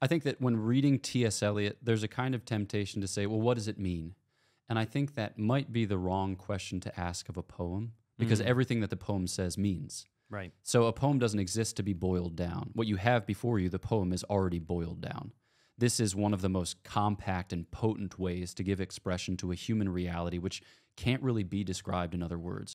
I think that when reading T.S. Eliot, there's a kind of temptation to say, well, what does it mean? And I think that might be the wrong question to ask of a poem, because everything that the poem says means. Right. So a poem doesn't exist to be boiled down. What you have before you, the poem, is already boiled down. This is one of the most compact and potent ways to give expression to a human reality which can't really be described in other words.